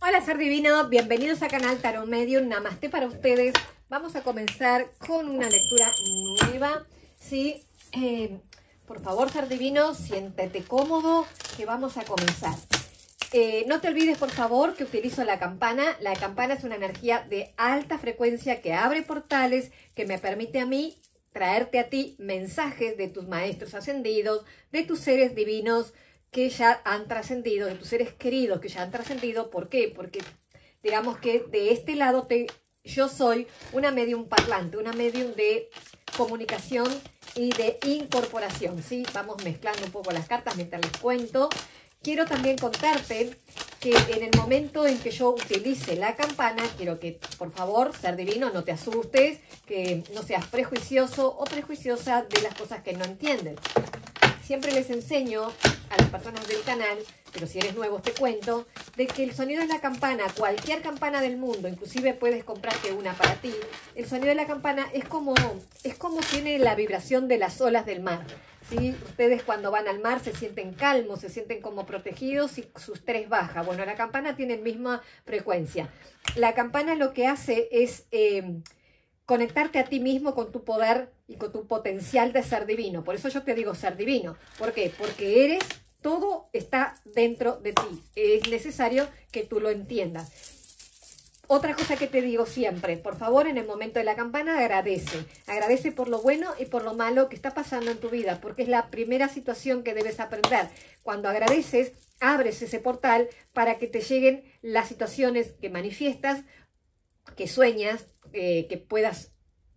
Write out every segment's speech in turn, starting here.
Hola Ser Divino, bienvenidos a Canal Tarot Medium, Namaste para ustedes. Vamos a comenzar con una lectura nueva, ¿sí? Por favor, Ser Divino, siéntete cómodo, que vamos a comenzar. No te olvides, por favor, que utilizo la campana. La campana es una energía de alta frecuencia que abre portales, que me permite a mí traerte a ti mensajes de tus maestros ascendidos, de tus seres divinos que ya han trascendido, de tus seres queridos que ya han trascendido. ¿Por qué? Porque digamos que de este lado yo soy una medium parlante, una medium de comunicación y de incorporación, ¿sí? Vamos mezclando un poco las cartas mientras les cuento. Quiero también contarte que en el momento en que yo utilice la campana, quiero que, por favor, Ser Divino, no te asustes, que no seas prejuicioso o prejuiciosa de las cosas que no entiendes. Siempre les enseño a las personas del canal, pero si eres nuevo te cuento, de que el sonido de la campana, cualquier campana del mundo, inclusive puedes comprarte una para ti, el sonido de la campana es como tiene la vibración de las olas del mar. ¿Sí? Ustedes cuando van al mar se sienten calmos, se sienten como protegidos y su estrés baja. Bueno, la campana tiene la misma frecuencia. La campana lo que hace es conectarte a ti mismo con tu poder y con tu potencial de ser divino. Por eso yo te digo ser divino. ¿Por qué? Porque todo está dentro de ti. Es necesario que tú lo entiendas. Otra cosa que te digo siempre, por favor, en el momento de la campana agradece. Agradece por lo bueno y por lo malo que está pasando en tu vida, porque es la primera situación que debes aprender. Cuando agradeces, abres ese portal para que te lleguen las situaciones que manifiestas, que sueñas, que puedas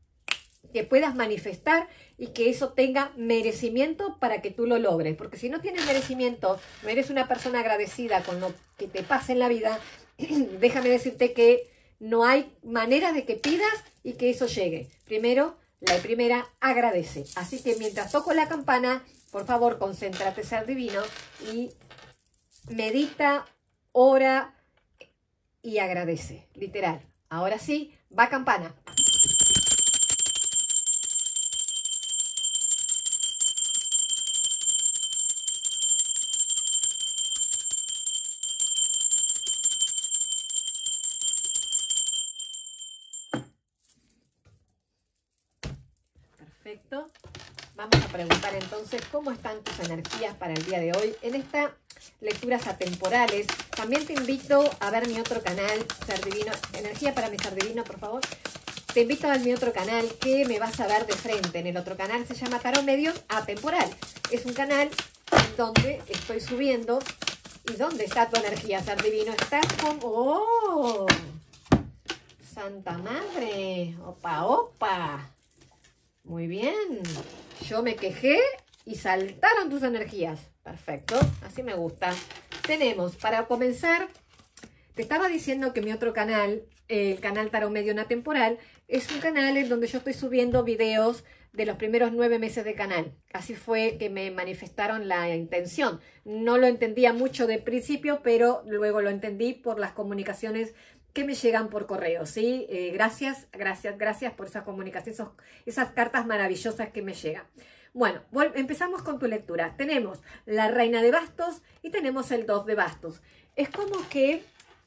manifestar y que eso tenga merecimiento para que tú lo logres. Porque si no tienes merecimiento, no eres una persona agradecida con lo que te pasa en la vida, déjame decirte que no hay manera de que pidas y que eso llegue. La primera, agradece. Así que mientras toco la campana, por favor, concéntrate, Ser Divino, y medita, ora y agradece. Literal. Ahora sí, va campana. Perfecto. Vamos a preguntar entonces cómo están tus energías para el día de hoy en estas lecturas atemporales. También te invito a ver mi otro canal, Ser Divino, energía para mi Ser Divino, por favor. Te invito a ver mi otro canal que me vas a ver de frente. En el otro canal se llama Tarot Medium Atemporal. Es un canal donde estoy subiendo. ¿Y dónde está tu energía, Ser Divino? Estás con... ¡Oh! ¡Santa Madre! ¡Opa, opa! Muy bien. Yo me quejé y saltaron tus energías. Perfecto. Así me gusta. Tenemos, para comenzar, te estaba diciendo que mi otro canal, el canal Tarot Medium Atemporal, es un canal en donde yo estoy subiendo videos de los primeros 9 meses de canal. Así fue que me manifestaron la intención. No lo entendía mucho de principio, pero luego lo entendí por las comunicaciones que me llegan por correo, ¿sí? Gracias por esas comunicaciones, esas cartas maravillosas que me llegan. Bueno, empezamos con tu lectura. Tenemos la Reina de Bastos y tenemos el 2 de Bastos. Es como que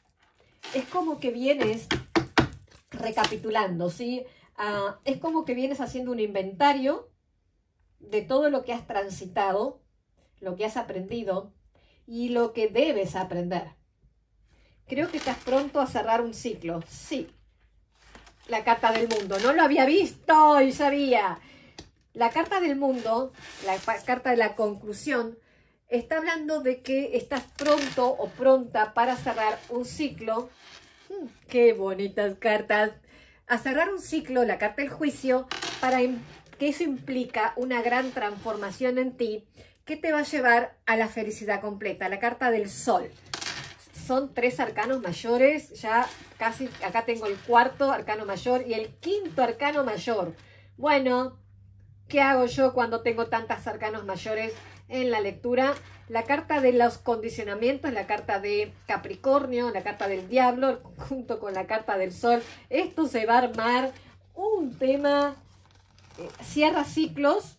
vienes recapitulando, ¿sí? Es como que vienes haciendo un inventario de todo lo que has transitado, lo que has aprendido y lo que debes aprender. Creo que estás pronto a cerrar un ciclo. Sí. La carta del mundo. No lo había visto y sabía. La carta del mundo, la carta de la conclusión, está hablando de que estás pronto o pronta para cerrar un ciclo. ¡Qué bonitas cartas! A cerrar un ciclo, la carta del juicio, para que eso implica una gran transformación en ti que te va a llevar a la felicidad completa. La carta del sol. Son 3 arcanos mayores, ya casi acá tengo el 4º arcano mayor y el 5º arcano mayor. Bueno, ¿qué hago yo cuando tengo tantos arcanos mayores en la lectura? La carta de los condicionamientos, la carta de Capricornio, la carta del diablo, junto con la carta del sol. Esto se va a armar un tema, cierra ciclos,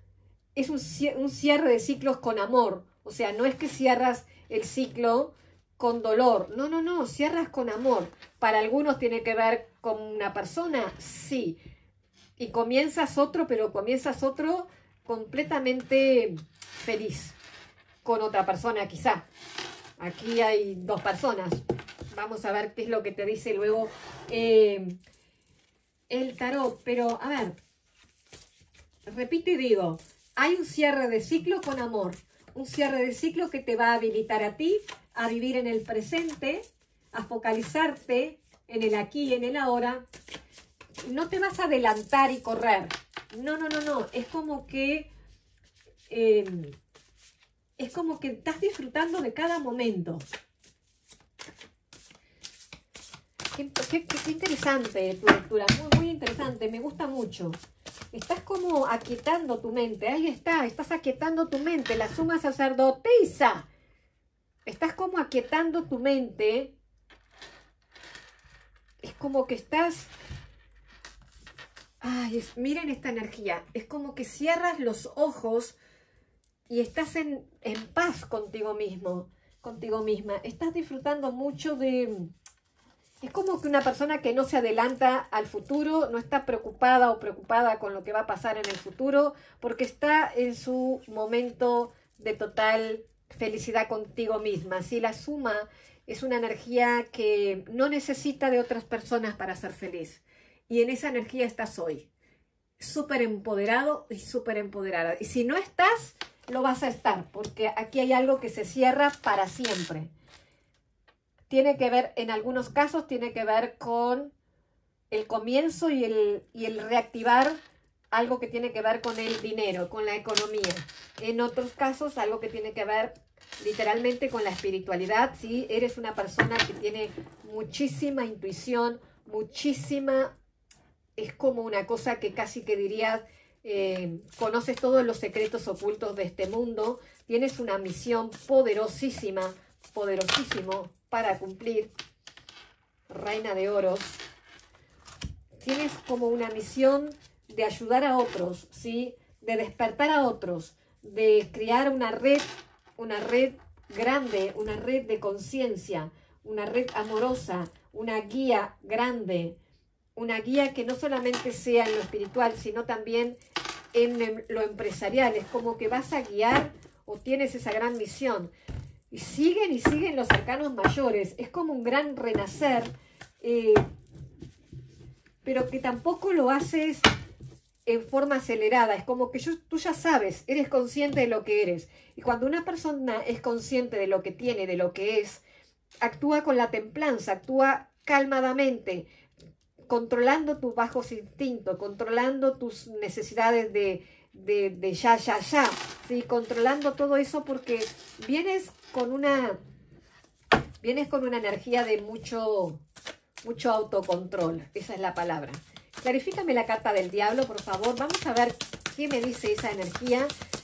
es un cierre de ciclos con amor. O sea, no es que cierras el ciclo con dolor. No, no, no, cierras con amor. Para algunos tiene que ver con una persona, sí. Y comienzas otro, pero comienzas otro completamente feliz. Con otra persona quizá. Aquí hay dos personas. Vamos a ver qué es lo que te dice luego el tarot. Pero, a ver, repito y digo, hay un cierre de ciclo con amor. Un cierre de ciclo que te va a habilitar a ti a vivir en el presente, a focalizarte en el aquí y en el ahora. No te vas a adelantar y correr. No, no, no, no. Es como que estás disfrutando de cada momento. Qué interesante tu lectura, muy, muy interesante, me gusta mucho. Estás como aquietando tu mente, ahí está, estás aquietando tu mente, la suma sacerdotisa. Estás como aquietando tu mente, es como que estás... Ay, miren esta energía, es como que cierras los ojos y estás en paz contigo mismo, contigo misma. Estás disfrutando mucho de... Es como que una persona que no se adelanta al futuro, no está preocupada o preocupada con lo que va a pasar en el futuro, porque está en su momento de total felicidad contigo misma. Si la suma es una energía que no necesita de otras personas para ser feliz. Y en esa energía estás hoy. Súper empoderado y súper empoderada. Y si no estás, lo vas a estar, porque aquí hay algo que se cierra para siempre. Tiene que ver, en algunos casos, tiene que ver con el comienzo y el reactivar algo que tiene que ver con el dinero, con la economía. En otros casos, algo que tiene que ver literalmente con la espiritualidad. Si eres una persona que tiene muchísima intuición, muchísima... Es como una cosa que casi que dirías, conoces todos los secretos ocultos de este mundo, tienes una misión poderosísima, poderosísimo para cumplir, Reina de Oros. Tienes como una misión de ayudar a otros, ¿sí? De despertar a otros, de crear una red grande, una red de conciencia, una red amorosa, una guía grande, una guía que no solamente sea en lo espiritual, sino también en lo empresarial. Es como que vas a guiar o tienes esa gran misión. Y siguen los arcanos mayores. Es como un gran renacer, pero que tampoco lo haces en forma acelerada. Es como que tú ya sabes, eres consciente de lo que eres. Y cuando una persona es consciente de lo que tiene, de lo que es, actúa con la templanza, actúa calmadamente, controlando tus bajos instintos, controlando tus necesidades de ya, ¿sí? Controlando todo eso, porque vienes con una energía de mucho autocontrol. Esa es la palabra. Clarifícame la carta del diablo, por favor. Vamos a ver qué me dice esa energía,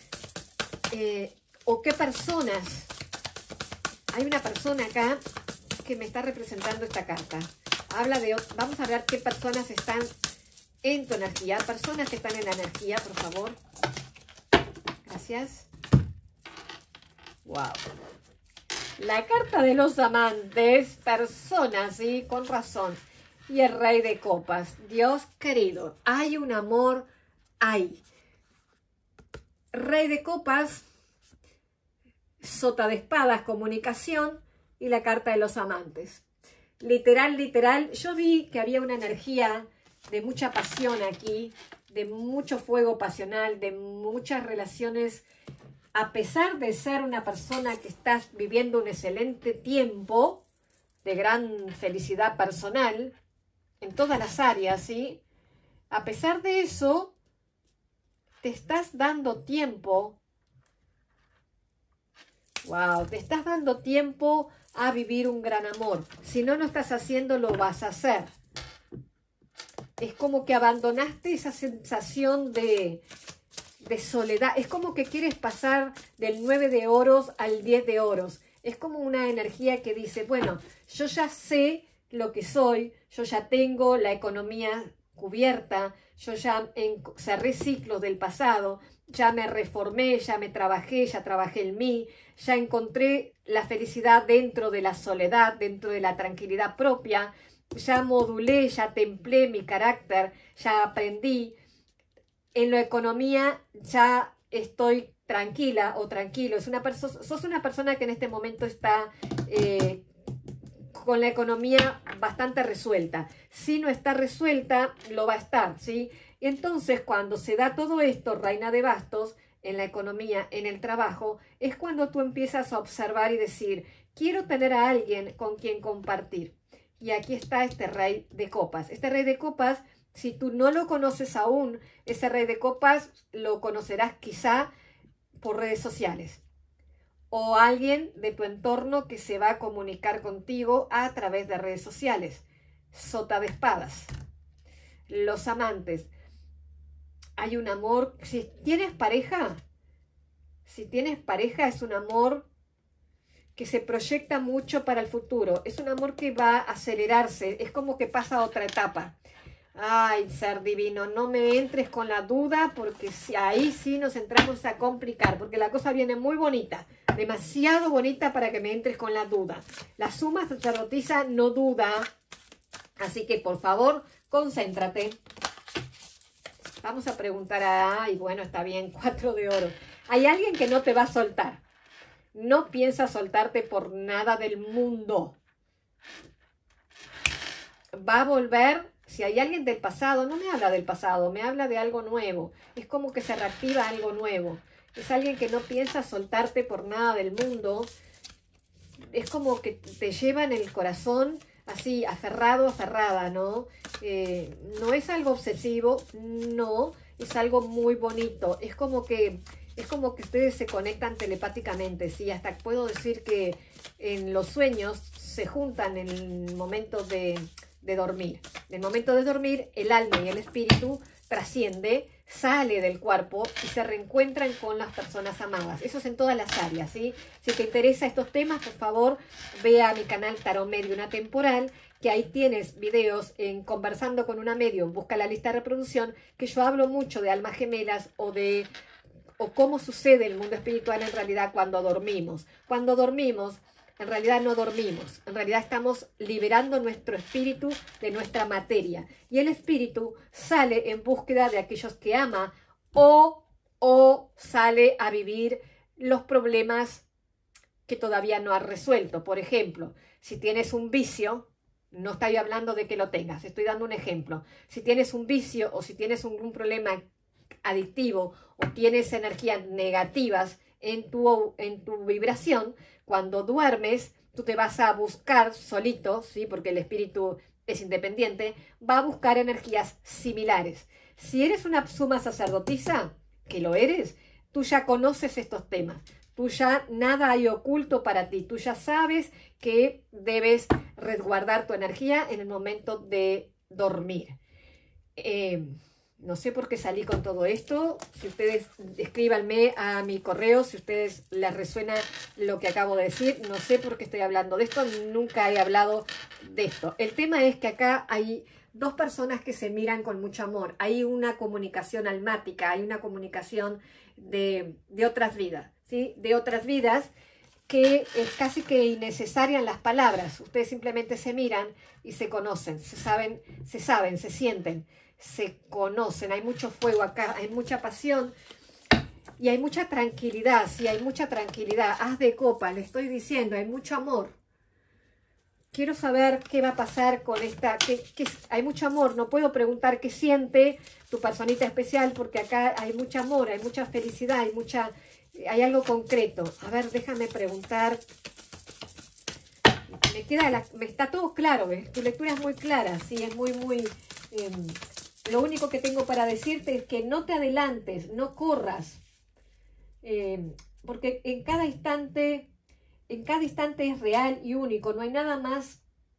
o qué personas. Hay una persona acá que me está representando esta carta. Vamos a ver qué personas están en tu energía. Personas que están en la energía, por favor. Gracias. Wow. La carta de los amantes, personas, ¿sí? Con razón. Y el Rey de Copas. Dios querido, hay un amor ahí. Rey de Copas, Sota de Espadas, comunicación, y la carta de los amantes. Literal, yo vi que había una energía de mucha pasión aquí, de mucho fuego pasional, de muchas relaciones. A pesar de ser una persona que estás viviendo un excelente tiempo de gran felicidad personal en todas las áreas, ¿sí? A pesar de eso, te estás dando tiempo. Wow, te estás dando tiempo a vivir un gran amor. Si no lo estás haciendo, lo vas a hacer. Es como que abandonaste esa sensación de soledad. Es como que quieres pasar del 9 de oros al 10 de oros. Es como una energía que dice, bueno, yo ya sé lo que soy, yo ya tengo la economía cubierta, yo ya cerré ciclos del pasado, ya me reformé, ya me trabajé, ya trabajé en mí, ya encontré la felicidad dentro de la soledad, dentro de la tranquilidad propia, ya modulé, ya templé mi carácter, ya aprendí. En la economía ya estoy tranquila o tranquilo. Sos una persona que en este momento está con la economía bastante resuelta. Si no está resuelta, lo va a estar, ¿sí? Y entonces cuando se da todo esto, Reina de Bastos, en la economía, en el trabajo, es cuando tú empiezas a observar y decir, quiero tener a alguien con quien compartir. Y aquí está este Rey de Copas. Este Rey de Copas, si tú no lo conoces aún, ese Rey de Copas lo conocerás quizá por redes sociales. O alguien de tu entorno que se va a comunicar contigo a través de redes sociales. Sota de espadas. Los amantes. Hay un amor. Si tienes pareja es un amor que se proyecta mucho para el futuro. Es un amor que va a acelerarse. Es como que pasa a otra etapa. Ay, ser divino, no me entres con la duda porque ahí sí nos entramos a complicar, porque la cosa viene muy bonita, demasiado bonita para que me entres con la duda. La suma sacerdotisa no duda, así que por favor, concéntrate. Vamos a preguntar ay, bueno, está bien, 4 de oro. Hay alguien que no te va a soltar. No piensa soltarte por nada del mundo. Va a volver. Si hay alguien del pasado, no me habla del pasado, me habla de algo nuevo. Es como que se reactiva algo nuevo. Es alguien que no piensa soltarte por nada del mundo. Es como que te lleva en el corazón así, aferrado, aferrada, ¿no? No es algo obsesivo, no, es algo muy bonito. Es como que ustedes se conectan telepáticamente, ¿sí? Hasta puedo decir que en los sueños se juntan en el momento de dormir. En el momento de dormir, el alma y el espíritu trasciende, sale del cuerpo y se reencuentran con las personas amadas. Eso es en todas las áreas, ¿sí? Si te interesa estos temas, por favor, ve a mi canal Tarot Medium Atemporal, que ahí tienes videos en Conversando con una Medium. Busca la lista de reproducción, que yo hablo mucho de almas gemelas o cómo sucede el mundo espiritual en realidad cuando dormimos. Cuando dormimos, en realidad no dormimos, en realidad estamos liberando nuestro espíritu de nuestra materia. Y el espíritu sale en búsqueda de aquellos que ama o sale a vivir los problemas que todavía no has resuelto. Por ejemplo, si tienes un vicio, no estoy hablando de que lo tengas, estoy dando un ejemplo. Si tienes un vicio o si tienes un problema adictivo o tienes energías negativas en tu vibración, cuando duermes, tú te vas a buscar solito, ¿sí? Porque el espíritu es independiente, va a buscar energías similares. Si eres una suma sacerdotisa, que lo eres, tú ya conoces estos temas. Tú ya nada hay oculto para ti. Tú ya sabes que debes resguardar tu energía en el momento de dormir. No sé por qué salí con todo esto. Si ustedes escríbanme a mi correo, si a ustedes les resuena lo que acabo de decir. No sé por qué estoy hablando de esto. Nunca he hablado de esto. El tema es que acá hay dos personas que se miran con mucho amor. Hay una comunicación almática, hay una comunicación de otras vidas, ¿sí? De otras vidas que es casi que innecesaria en las palabras. Ustedes simplemente se miran y se conocen, se sienten, se conocen. Hay mucho fuego acá, hay mucha pasión y hay mucha tranquilidad. Sí, hay mucha tranquilidad. Haz de copa, le estoy diciendo, hay mucho amor. Quiero saber qué va a pasar con esta... hay mucho amor, no puedo preguntar qué siente tu personita especial porque acá hay mucho amor, hay mucha felicidad, hay algo concreto. A ver, déjame preguntar. Me está todo claro, ¿ves? Tu lectura es muy clara, sí, es muy... lo único que tengo para decirte es que no te adelantes, no corras, porque en cada instante es real y único, no hay nada más.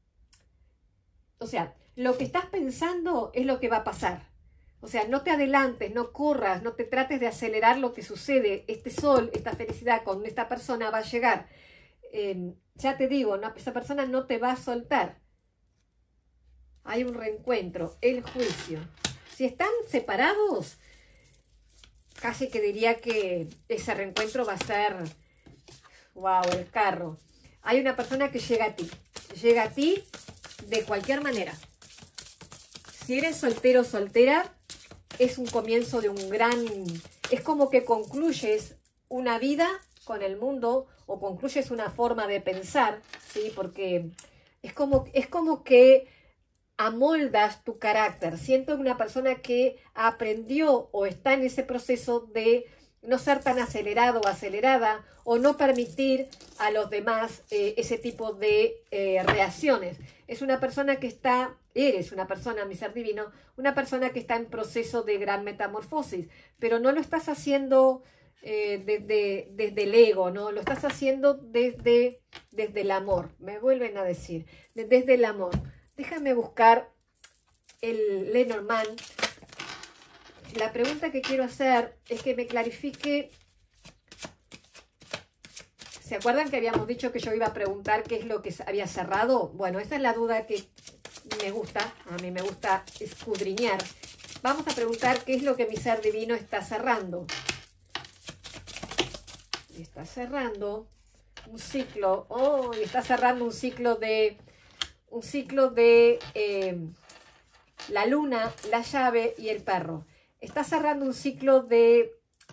O sea, lo que estás pensando es lo que va a pasar. O sea, no te adelantes, no corras, no te trates de acelerar lo que sucede. Este sol, esta felicidad con esta persona va a llegar. Ya te digo, esa persona no te va a soltar. hay un reencuentro, el juicio. Si están separados, casi que diría que ese reencuentro va a ser, wow, el carro. Hay una persona que llega a ti de cualquier manera. Si eres soltero o soltera, es un comienzo de un gran... Es como que concluyes una vida con el mundo o concluyes una forma de pensar, ¿sí? Porque es como que amoldas tu carácter. Siento una persona que aprendió o está en ese proceso de no ser tan acelerado o acelerada o no permitir a los demás ese tipo de reacciones. Es una persona que está, eres una persona, mi ser divino, una persona que está en proceso de gran metamorfosis, pero no lo estás haciendo desde el ego, ¿no? Lo estás haciendo desde el amor, me vuelven a decir, desde el amor. Déjame buscar el Lenormand. La pregunta que quiero hacer es que me clarifique. ¿Se acuerdan que habíamos dicho que yo iba a preguntar qué es lo que había cerrado? Bueno, esa es la duda que me gusta. A mí me gusta escudriñar. Vamos a preguntar qué es lo que mi ser divino está cerrando. Está cerrando un ciclo. Oh, y está cerrando un ciclo de... la luna, la llave y el perro. Está cerrando un ciclo de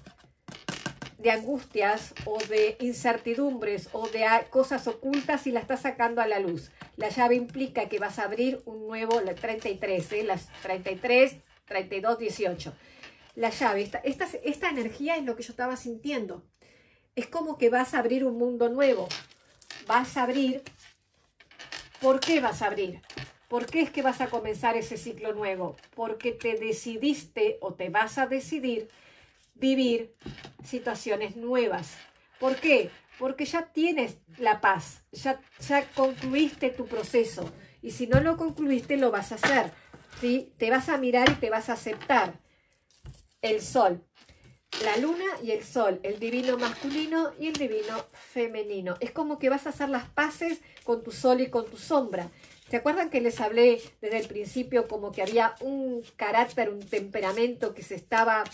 angustias o de incertidumbres o de cosas ocultas y la está sacando a la luz. La llave implica que vas a abrir un nuevo, la 33, las 33, 32, 18. La llave, esta energía es lo que yo estaba sintiendo. Es como que vas a abrir un mundo nuevo. Vas a abrir. ¿Por qué vas a abrir? ¿Por qué es que vas a comenzar ese ciclo nuevo? Porque te decidiste o te vas a decidir vivir situaciones nuevas. ¿Por qué? Porque ya tienes la paz, ya concluiste tu proceso. Y si no lo concluiste, lo vas a hacer, ¿sí? Te vas a mirar y te vas a aceptar. El sol, la luna y el sol, el divino masculino y el divino femenino. Es como que vas a hacer las paces con tu sol y con tu sombra. ¿Se acuerdan que les hablé desde el principio como que había un carácter, un temperamento que se estaba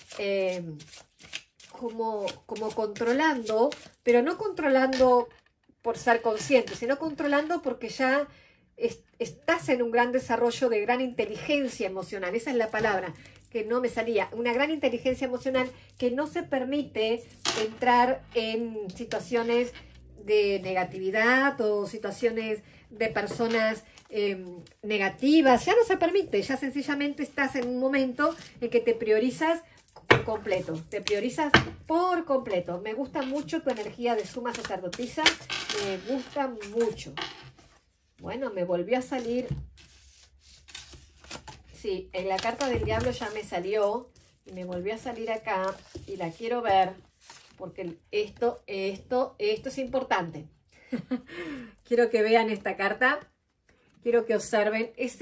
como controlando, pero no controlando por ser consciente, sino controlando porque ya estás en un gran desarrollo de gran inteligencia emocional? Esa es la palabra que no me salía. Una gran inteligencia emocional que no se permite entrar en situaciones de negatividad o situaciones de personas negativas. Ya no se permite, ya sencillamente estás en un momento en que te priorizas por completo, te priorizas por completo. Me gusta mucho tu energía de suma sacerdotisa, me gusta mucho. Bueno, me volvió a salir, sí, en la carta del diablo ya me salió y me volvió a salir acá y la quiero ver porque esto es importante. Quiero que vean esta carta, quiero que observen, es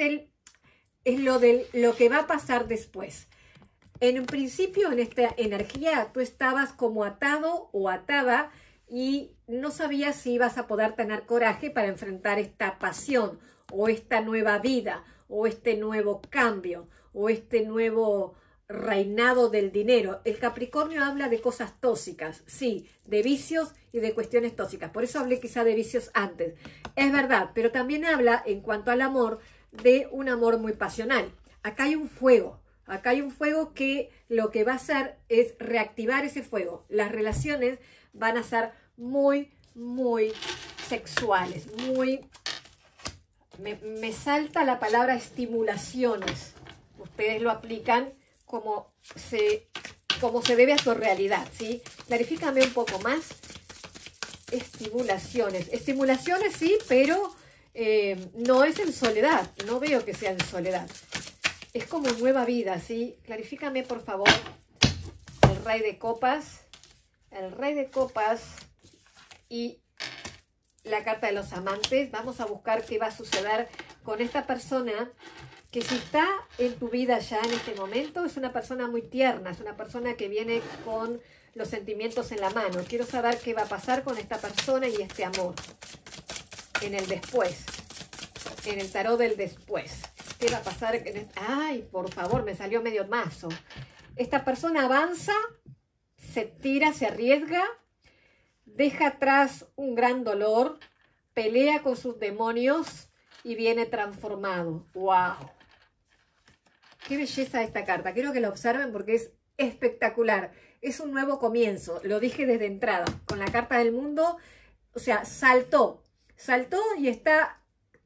lo que va a pasar después. En un principio, en esta energía, tú estabas como atado o atada y no sabías si ibas a poder tener coraje para enfrentar esta pasión o esta nueva vida o este nuevo cambio o este nuevo reinado del dinero. El Capricornio habla de cosas tóxicas, sí, de vicios y de cuestiones tóxicas. Por eso hablé quizá de vicios antes. Es verdad, pero también habla en cuanto al amor de un amor muy pasional. Acá hay un fuego. Acá hay un fuego que lo que va a hacer es reactivar ese fuego. Las relaciones van a ser muy, muy sexuales. Muy... Me salta la palabra estimulaciones. Ustedes lo aplican como se debe a su realidad, ¿sí? Clarifícame un poco más. Estimulaciones. Estimulaciones, sí, pero no es en soledad. No veo que sea en soledad. Es como nueva vida, ¿sí? Clarifícame, por favor, el Rey de Copas. El Rey de Copas y la carta de los amantes. Vamos a buscar qué va a suceder con esta persona que si está en tu vida ya en este momento, es una persona muy tierna, es una persona que viene con los sentimientos en la mano. Quiero saber qué va a pasar con esta persona y este amor en el después, en el tarot del después. ¿Qué va a pasar? Ay, por favor, me salió medio mazo. Esta persona avanza, se tira, se arriesga, deja atrás un gran dolor, pelea con sus demonios y viene transformado. ¡Wow! ¡Qué belleza esta carta! Quiero que la observen porque es espectacular. Es un nuevo comienzo. Lo dije desde entrada. Con la carta del mundo, o sea, saltó y está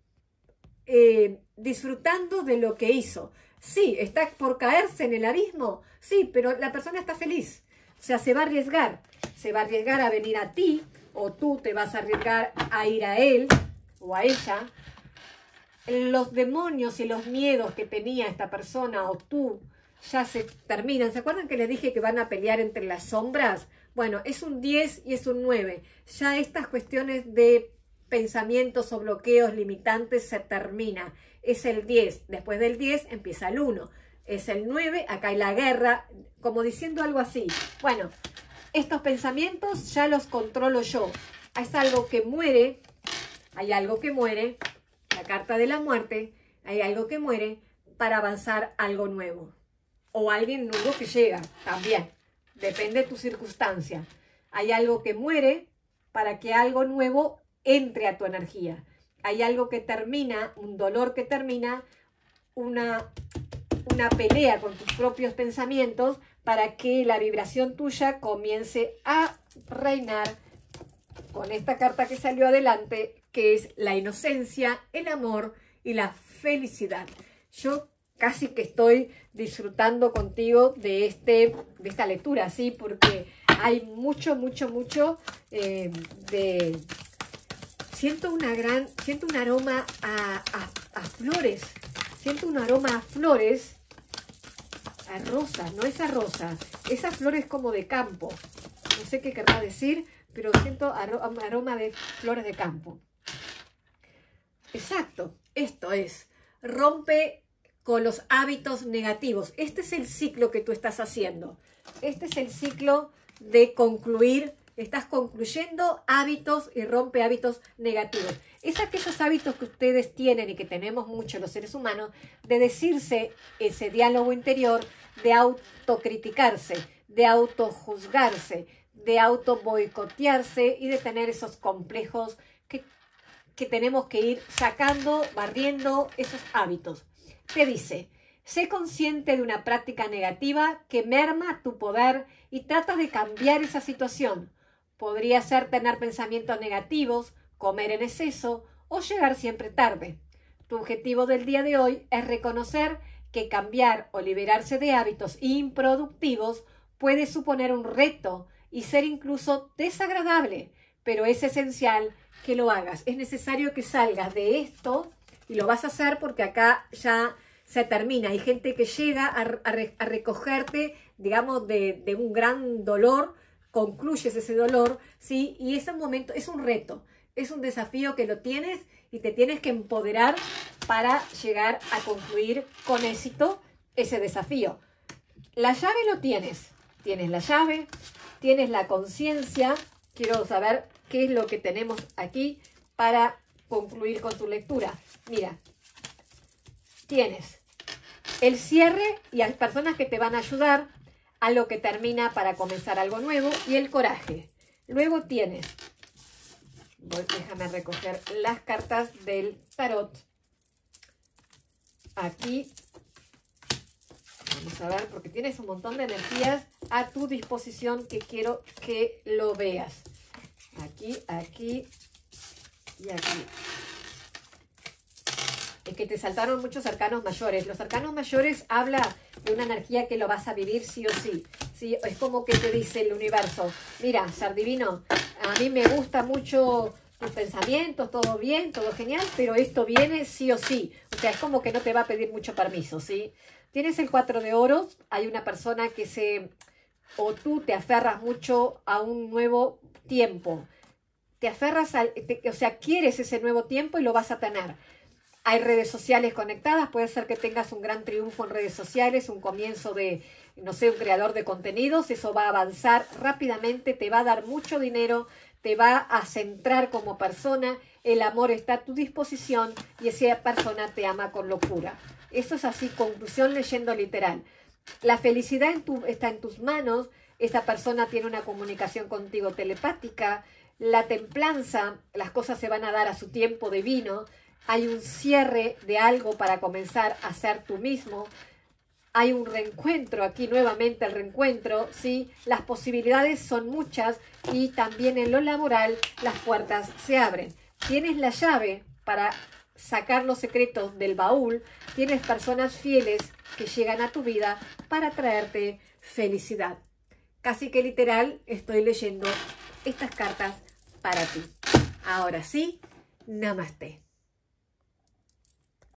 disfrutando de lo que hizo. Sí, está por caerse en el abismo. Sí, pero la persona está feliz. O sea, se va a arriesgar. Se va a arriesgar a venir a ti, o tú te vas a arriesgar a ir a él o a ella. Los demonios y los miedos que tenía esta persona o tú ya se terminan. ¿Se acuerdan que les dije que van a pelear entre las sombras? Bueno, es un 10 y es un 9. Ya estas cuestiones de pensamientos o bloqueos limitantes se termina. Es el 10. Después del 10 empieza el 1. Es el 9. Acá hay la guerra. Como diciendo algo así. Bueno, estos pensamientos ya los controlo yo. Es algo que muere. Hay algo que muere. La carta de la muerte. Hay algo que muere para avanzar algo nuevo. O alguien nuevo que llega también. Depende de tu circunstancia. Hay algo que muere para que algo nuevo entre a tu energía. Hay algo que termina, un dolor que termina, una pelea con tus propios pensamientos para que la vibración tuya comience a reinar con esta carta que salió adelante, que es la inocencia, el amor y la felicidad. Yo casi que estoy disfrutando contigo de esta lectura, ¿sí? Porque hay mucho de... Siento un aroma a flores. Siento un aroma a flores, a rosa, no es a rosa. Esa flor es como de campo. No sé qué querrá decir, pero siento aroma de flores de campo. Exacto, esto es. Rompe con los hábitos negativos. Este es el ciclo que tú estás haciendo. Este es el ciclo de concluir. Estás concluyendo hábitos y rompe hábitos negativos. Es aquellos hábitos que ustedes tienen y que tenemos muchos los seres humanos, de decirse ese diálogo interior, de autocriticarse, de autojuzgarse, de auto boicotearse y de tener esos complejos que tenemos que ir sacando, barriendo esos hábitos. Te dice, sé consciente de una práctica negativa que merma tu poder y trata de cambiar esa situación. Podría ser tener pensamientos negativos, comer en exceso o llegar siempre tarde. Tu objetivo del día de hoy es reconocer que cambiar o liberarse de hábitos improductivos puede suponer un reto y ser incluso desagradable, pero es esencial que lo hagas. Es necesario que salgas de esto y lo vas a hacer porque acá ya se termina. Hay gente que llega a recogerte, digamos, de un gran dolor. Concluyes ese dolor, ¿sí? Y ese momento es un reto, es un desafío que lo tienes y te tienes que empoderar para llegar a concluir con éxito ese desafío. La llave lo tienes la llave, tienes la conciencia. Quiero saber qué es lo que tenemos aquí para concluir con tu lectura. Mira, tienes el cierre y hay personas que te van a ayudar a lo que termina para comenzar algo nuevo y el coraje. Luego tienes, déjame recoger las cartas del tarot. Aquí, vamos a ver, porque tienes un montón de energías a tu disposición que quiero que lo veas. Aquí, aquí y aquí. Es que te saltaron muchos arcanos mayores. Los arcanos mayores habla de una energía que lo vas a vivir sí o sí. ¿Sí? Es como que te dice el universo, mira, ser divino, a mí me gusta mucho tus pensamientos, todo bien, todo genial, pero esto viene sí o sí. O sea, es como que no te va a pedir mucho permiso, ¿sí? Tienes el 4 de oros, hay una persona que o tú te aferras mucho a un nuevo tiempo. Te aferras o sea, quieres ese nuevo tiempo y lo vas a tener. Hay redes sociales conectadas, puede ser que tengas un gran triunfo en redes sociales, un comienzo de, no sé, un creador de contenidos. Eso va a avanzar rápidamente, te va a dar mucho dinero, te va a centrar como persona. el amor está a tu disposición y esa persona te ama con locura. Eso es así, conclusión leyendo literal. La felicidad está en tus manos, esa persona tiene una comunicación contigo telepática, la templanza, las cosas se van a dar a su tiempo divino, hay un cierre de algo para comenzar a ser tú mismo, hay un reencuentro, aquí nuevamente el reencuentro, ¿sí? Las posibilidades son muchas y también en lo laboral las puertas se abren. Tienes la llave para sacar los secretos del baúl, tienes personas fieles que llegan a tu vida para traerte felicidad. Casi que literal estoy leyendo estas cartas para ti. Ahora sí, namaste.